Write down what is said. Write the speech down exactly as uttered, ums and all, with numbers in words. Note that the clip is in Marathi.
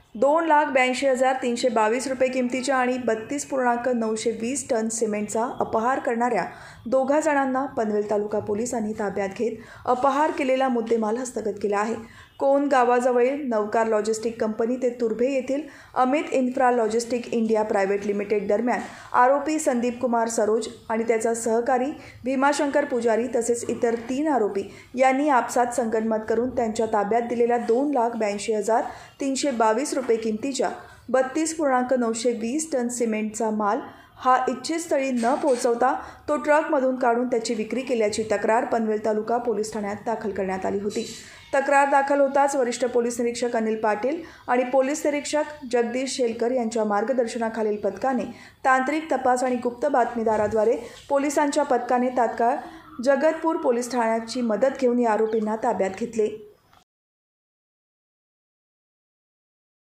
दोन लाख ब्याऐंशी हजार तीनशे बावीस रुपये किमतीच्या आणि बत्तीस पूर्णांक नऊशे वीस टन सिमेंटचा अपहार करणाऱ्या दोघा जणांना पनवेल तालुका पोलिसांनी ताब्यात घेत अपहार केलेला मुद्देमाल हस्तगत केला आहे. कोन गावाजवळील नवकार लॉजिस्टिक कंपनी ते तुर्भे येथील Amit infra logistic India private limited दरम्यान आरोपी संदीप कुमार सरोज आणि त्याचा सहकारी भीमाशंकर पुजारी तसेच इतर तीन आरोपी यांनी आपसात संगनमत करून त्यांच्या ताब्यात दिलेल्या दोन लाख ब्याऐंशी हजार तीनशे बावीस रुपये किमतीच्या बत्तीस पूर्णांक नऊशे वीस टन सिमेंटचा माल हा इच्छित स्थळी न पोहोचवता तो ट्रकमधून काढून त्याची विक्री केल्याची तक्रार पनवेल तालुका पोलीस ठाण्यात दाखल करण्यात आली होती. तक्रार दाखल होताच वरिष्ठ पोलीस निरीक्षक अनिल पाटील आणि पोलीस निरीक्षक जगदीश शेलकर यांच्या मार्गदर्शनाखालील पथकाने तांत्रिक तपास आणि गुप्त बातमीदाराद्वारे पोलिसांच्या पथकाने तात्काळ जगतपूर पोलीस ठाण्याची मदत घेऊन या आरोपींना ताब्यात घेतले.